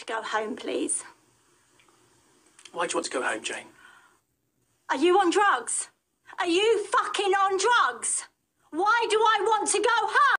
go home, please. Why do you want to go home, Jane? Are you on drugs? Are you fucking on drugs? Why do I want to go